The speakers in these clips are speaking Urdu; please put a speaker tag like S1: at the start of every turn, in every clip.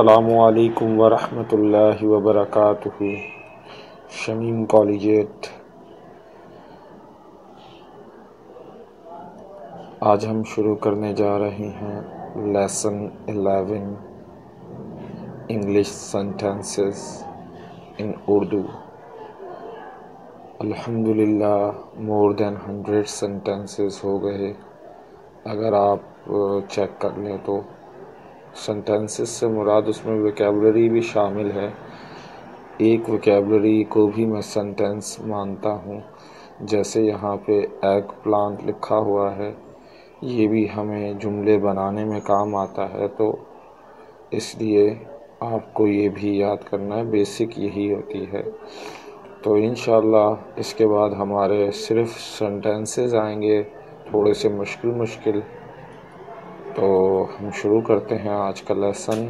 S1: السلام علیکم ورحمۃ اللہ وبرکاتہ۔ شمیم کالجیٹ، آج ہم شروع کرنے جا رہے ہیں lesson 11 English sentences in Urdu. الحمدللہ مور دین 100 سینٹینسز ہو گئے۔ اگر آپ چیک کر لیں تو سینٹینسز سے مراد اس میں ویکیبلری بھی شامل ہے۔ ایک ویکیبلری کو بھی میں سینٹینس مانتا ہوں، جیسے یہاں پہ ایگ پلانٹ لکھا ہوا ہے، یہ بھی ہمیں جملے بنانے میں کام آتا ہے، تو اس لیے آپ کو یہ بھی یاد کرنا ہے، بیسک یہی ہوتی ہے۔ تو انشاءاللہ اس کے بعد ہمارے صرف سینٹینسز آئیں گے، تھوڑے سے مشکل۔ تو ہم شروع کرتے ہیں آج کا lesson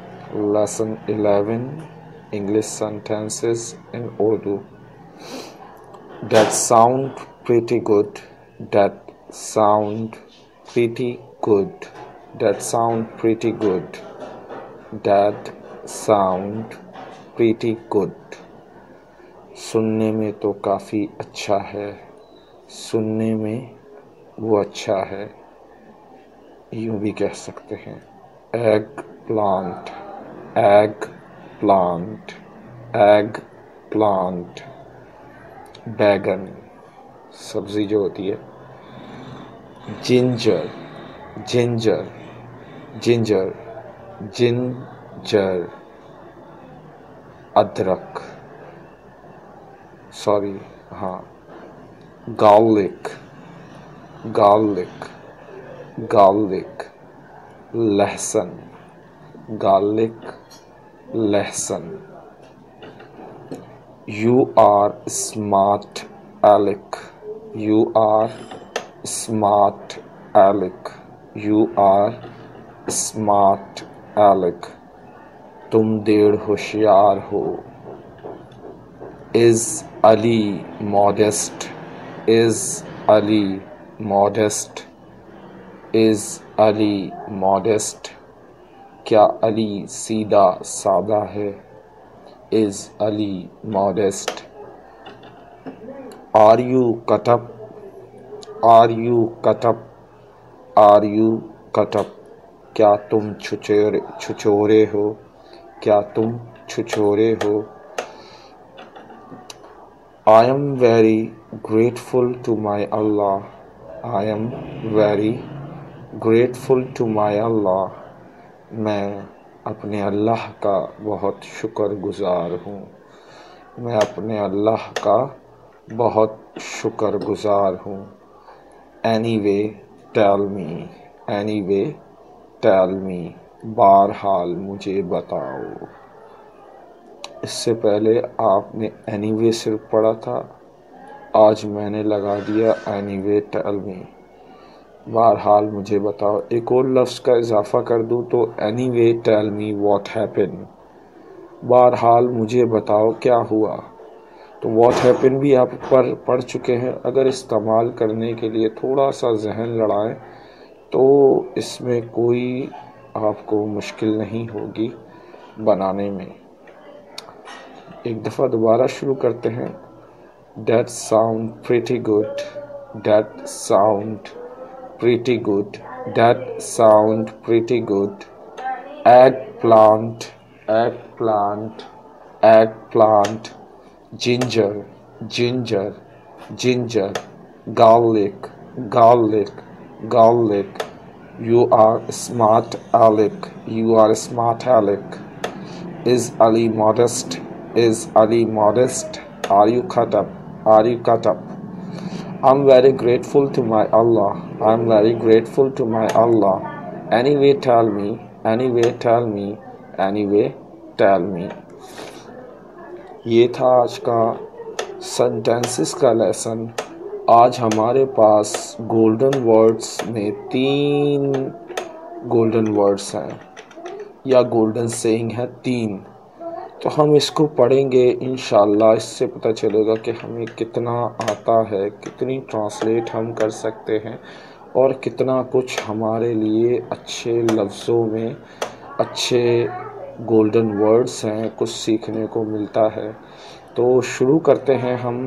S1: 11 English sentences in Urdu. That sound pretty good. That sound pretty good. That sound pretty good. That sound pretty good. سننے میں تو کافی اچھا ہے، سننے میں وہ اچھا ہے، یوں بھی کہہ سکتے ہیں۔ Eggplant, eggplant, eggplant, بیگن سبزی جو ہوتی ہے۔ جنجر، جنجر، جنجر، جنجر، ادرک، گارلک، گارلک، گارلک، لہسن، گارلک، لہسن۔ You are smart aleck. You are smart aleck. You are smart aleck. تم دیر ہوشیار ہو۔ Is Ali modest? Is Ali modest? Is Ali modest? کیا علی سیدھا سادہ ہے؟ Is Ali modest? Are you cut up? Are you cut up? Are you cut up? کیا تم چھچورے ہو؟ کیا تم چھچورے ہو؟ I am very grateful to my Allah. I am very grateful to my Allah. میں اپنے اللہ کا بہت شکر گزار ہوں۔ میں اپنے اللہ کا بہت شکر گزار ہوں۔ Anyway, tell me. Anyway, tell me. بہرحال مجھے بتاؤ۔ اس سے پہلے آپ نے anyway صرف پڑھا تھا، آج میں نے لگا دیا anyway tell me. بہرحال مجھے بتاؤ۔ ایک اور لفظ کا اضافہ کر دوں تو anyway tell me what happened. بہرحال مجھے بتاؤ کیا ہوا۔ تو what happened بھی آپ پر پڑھ چکے ہیں، اگر استعمال کرنے کے لیے تھوڑا سا ذہن لڑائیں تو اس میں کوئی آپ کو مشکل نہیں ہوگی بنانے میں۔ ایک دفعہ دوبارہ شروع کرتے ہیں۔ That sound pretty good. That sound pretty good. That sound pretty good. Eggplant, eggplant, eggplant. Ginger, ginger, ginger. Garlic, garlic, garlic. You are smart aleck. You are smart aleck. Is Ali modest? Is Ali modest? Are you cut up? Are you cut up? I'm very grateful to my Allah. I'm very grateful to my Allah. Anyway tell me. Anyway tell me. Anyway tell me. یہ تھا آج کا سینٹینسز کا لیسن۔ آج ہمارے پاس گولڈن ورڈز میں 3 گولڈن ورڈز ہیں، یا گولڈن سیئنگ ہے 3۔ تو ہم اس کو پڑھیں گے انشاءاللہ، اس سے پتہ چلے گا کہ ہمیں کتنا آتا ہے، کتنی ٹرانسلیٹ ہم کر سکتے ہیں، اور کتنا کچھ ہمارے لیے اچھے لفظوں میں، اچھے گولڈن ورڈز ہیں، کچھ سیکھنے کو ملتا ہے. تو شروع کرتے ہیں ہم.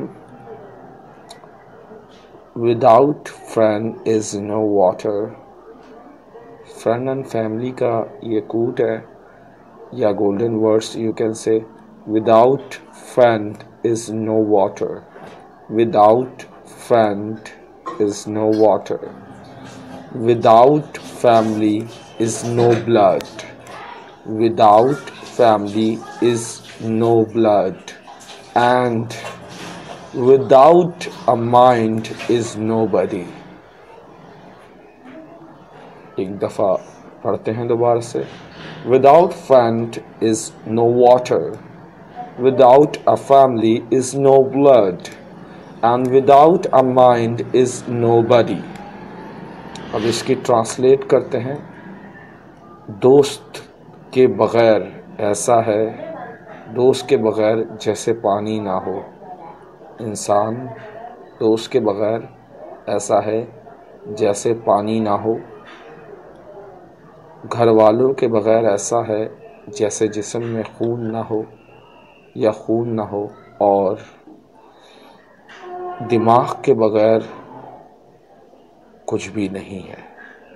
S1: Without friend is no water. Friend and family کا یہ کوٹ ہے یا golden words you can say. Without friend is no water. Without friend is no water. Without family is no blood. Without family is no blood. And without a mind is nobody. ایک دفعہ پڑھتے ہیں دوبارہ سے. Without friend is no water. Without a family is no blood. And without a mind is nobody. اب اس کی ٹرانسلیٹ کرتے ہیں. دوست کے بغیر ایسا ہے، دوست کے بغیر جیسے پانی نہ ہو. انسان دوست کے بغیر ایسا ہے جیسے پانی نہ ہو. گھر والوں کے بغیر ایسا ہے جیسے جسم میں خون نہ ہو یا خون نہ ہو. اور دماغ کے بغیر کچھ بھی نہیں ہے.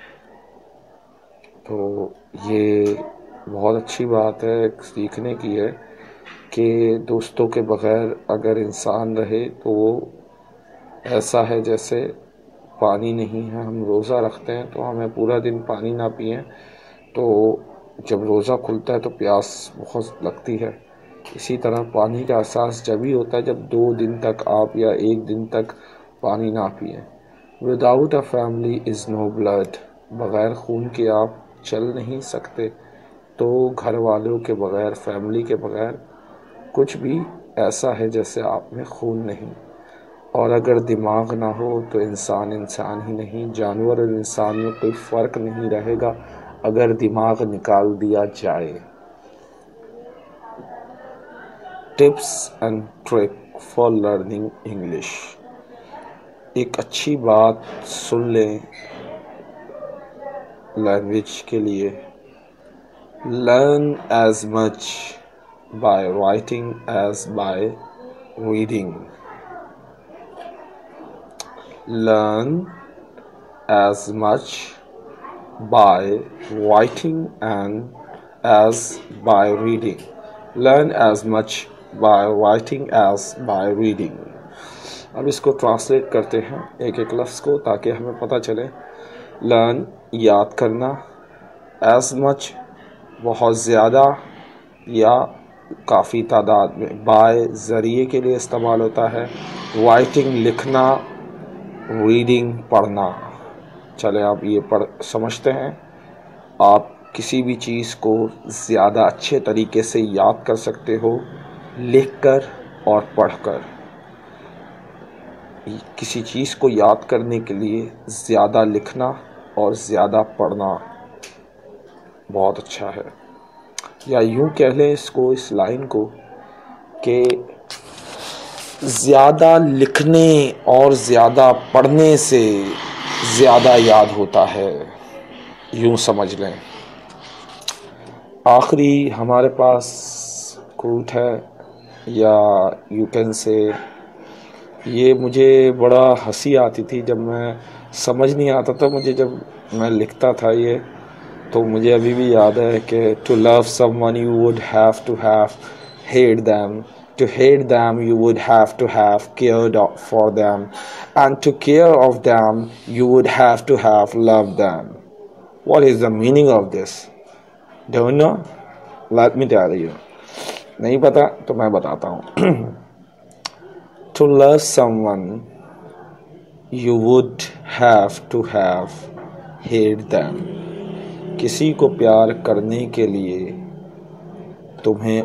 S1: تو یہ بہت اچھی بات ہے، سیکھنے کی ہے کہ دوستوں کے بغیر اگر انسان رہے تو وہ ایسا ہے جیسے پانی نہیں ہے. ہم روزہ رکھتے ہیں تو ہمیں پورا دن پانی نہ پئیں تو جب روزہ کھلتا ہے تو پیاس بہت لگتی ہے. اسی طرح پانی کا احساس جب ہی ہوتا ہے جب 2 دن تک آپ یا 1 دن تک پانی نہ پئیں. Without a family is no blood. بغیر خون کے آپ چل نہیں سکتے. تو گھر والوں کے بغیر، فیملی کے بغیر کچھ بھی ایسا ہے جیسے آپ میں خون نہیں. اور اگر دماغ نہ ہو تو انسان انسان ہی نہیں. جانور اور انسان میں کوئی فرق نہیں رہے گا اگر دماغ نکال دیا جائے. Tips and trick for learning English. ایک اچھی بات سن لیں لینگویج کے لیے. Learn as much by writing as by reading. Learn as much by writing and as by reading. Learn as much by writing as by reading. اب اس کو ٹرانسلیٹ کرتے ہیں ایک ایک لفظ کو تاکہ ہمیں پتہ چلے. لرن یاد کرنا. ایز مچ بہت زیادہ یا کافی تعداد میں. بائی ذریعے کے لیے استعمال ہوتا ہے. رائٹنگ لکھنا. ریڈنگ پڑھنا. چلے آپ یہ سمجھتے ہیں. آپ کسی بھی چیز کو زیادہ اچھے طریقے سے یاد کر سکتے ہو لکھ کر اور پڑھ کر. کسی چیز کو یاد کرنے کے لیے زیادہ لکھنا اور زیادہ پڑھنا بہت اچھا ہے. یا یوں کہہ لیں اس لائن کو کہ زیادہ لکھنے اور زیادہ پڑھنے سے زیادہ یاد ہوتا ہے. یوں سمجھ لیں. آخری ہمارے پاس کوٹ ہے یا یو کین سے. یہ مجھے بڑا ہنسی آتی تھی جب میں سمجھ نہیں آتا تھا مجھے جب میں لکھتا تھا یہ. تو مجھے ابھی بھی یاد ہے کہ to love someone you would have to have hate them. To hate them you would have to have cared for them. And to care of them you would have to have love them. What is the meaning of this? Don't know? Let me tell you. نہیں پتا تو میں بتاتا ہوں. To love someone, you would have to have hate them. کسی کو پیار کرنے کے لیے تمہیں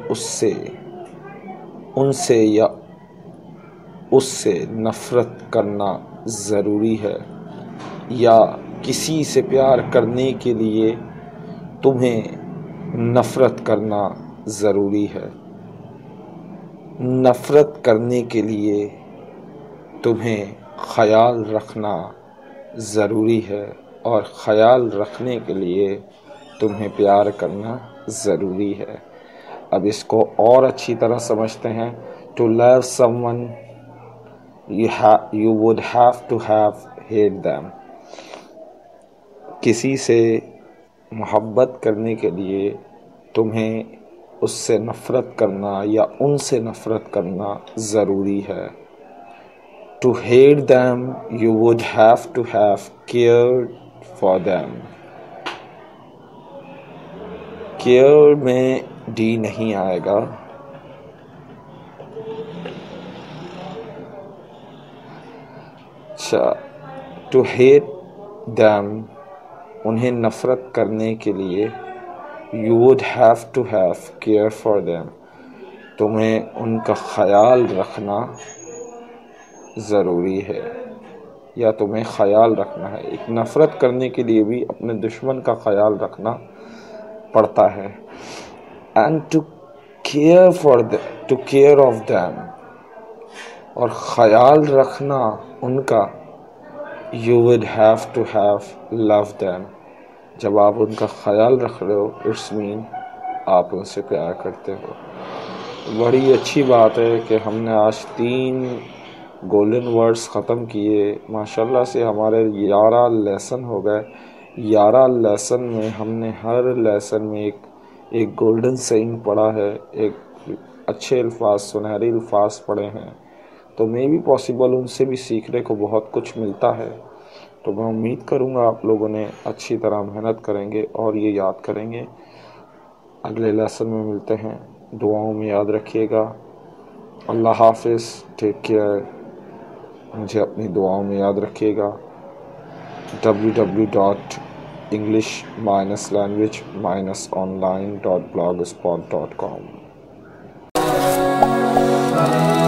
S1: ان سے یا اس سے نفرت کرنا ضروری ہے. یا کسی سے پیار کرنے کے لیے تمہیں نفرت کرنا ضروری ہے. نفرت کرنے کے لیے تمہیں خیال رکھنا ضروری ہے اور خیال رکھنے کے لیے تمہیں پیار کرنا ضروری ہے۔ اب اس کو اور اچھی طرح سمجھتے ہیں۔ To love someone you would have to have hate them۔ کسی سے محبت کرنے کے لیے تمہیں اس سے نفرت کرنا یا ان سے نفرت کرنا ضروری ہے۔ To hate them you would have to have cared for them۔ Care میں ڈی نہیں آئے گا۔ اچھا، ٹو ہیٹ دیم، انہیں نفرت کرنے کے لیے، you would have to have care for them, تمہیں ان کا خیال رکھنا ضروری ہے یا تمہیں خیال رکھنا ہے۔ ایک نفرت کرنے کے لیے بھی اپنے دشمن کا خیال رکھنا پڑتا ہے۔ And to care of them, اور خیال رکھنا ان کا، you would have to have love them, جب آپ ان کا خیال رکھ رہے ہو اٹس مین آپ ان سے پیار کرتے ہو۔ بڑی اچھی بات ہے کہ ہم نے آج 3 گولڈن ورڈز ختم کیے، ماشاءاللہ سے ہمارے 11 لیسن ہو گئے۔ 11 لیسن میں ہم نے ہر لیسن میں ایک گولڈن سیئنگ پڑھا ہے، ایک اچھے الفاظ، سنہری الفاظ پڑھے ہیں، تو میں بھی پاسبل ان سے بھی سیکھنے کو بہت کچھ ملتا ہے۔ تو میں امید کروں گا آپ لوگوں نے اچھی طرح محنت کریں گے اور یہ یاد کریں گے۔ اگلے لیسن میں ملتے ہیں، دعاؤں میں یاد رکھیے گا۔ اللہ حافظ، ٹیک کیئر، مجھے اپنی دعاؤں میں یاد رکھیے گا۔ www.english-language-online.blogspot.com